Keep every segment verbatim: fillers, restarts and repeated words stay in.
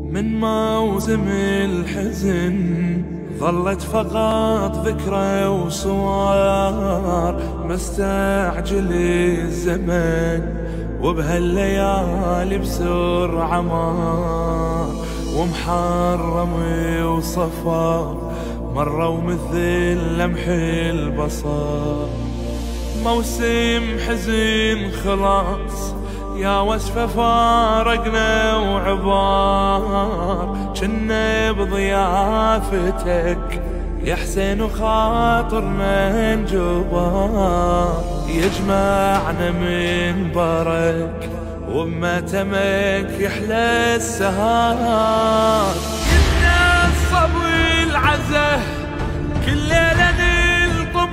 من موسم الحزن ظلت فقط ذكرى وصور، مستعجل الزمن وبهالليالي بسرعة مار، ومحرم وصفار مروا مثل لمح البصر. موسم حزن خلاص يا وصفة فارقنا وعبار، جنة بضيافتك يا حسين وخاطرنا انجبار، يجمعنا من برك وبمتمك يحلى السهار. كنا الصبو العزه كل ليلة نلطم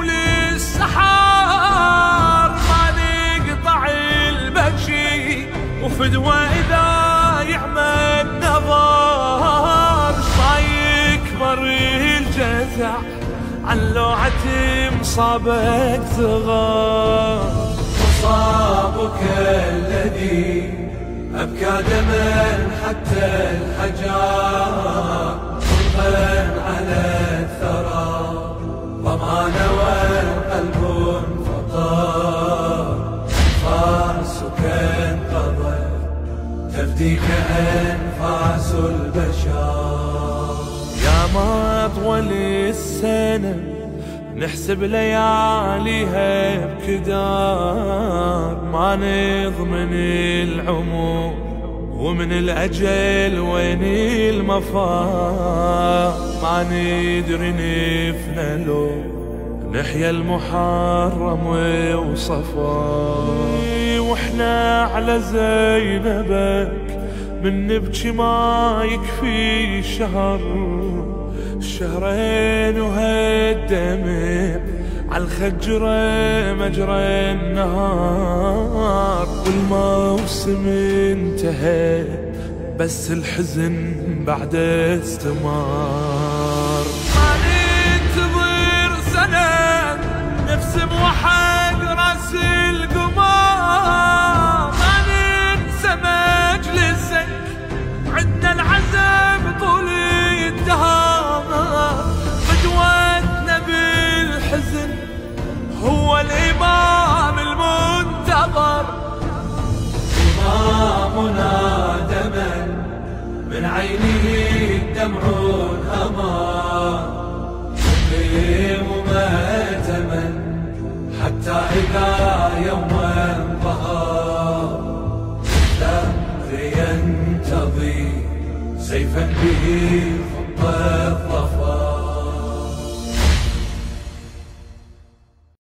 للسحار، ما نقطع البكشي وفدوى إذا يعمل نظار، ما يكبر الجزع عن لوعة مصابك صغار. مصابك الذي أبكى دما حتى الحجار، خلقا على الثرى ضمان والقلب انفطار، أنفاسك انقضت تفديك أنفاس البشر. يا ما طول السنة نحسب لياليها بكدار، ما نضمن العمر ومن الأجل وين المفار، ما ندري نفنى لو نحيا المحرم وصفار. واحنا على زينبك من نبكي ما يكفي شهر، شهرين وهالدمع عالخجرة مجرى النهار، والموسم انتهى بس الحزن بعد استمر. ما ننتظر سنة نفس بوحد راس القمار، ما ننسى مجلسك عدنا العزم طول الدهار، فدوتنا بالحزن هو الإمام المنتظر. إمامنا دما من عينه الدمع انهمر، يقيم مأتما حتى إذا يوم ظهر، الثأر ينتظي سيفا به خط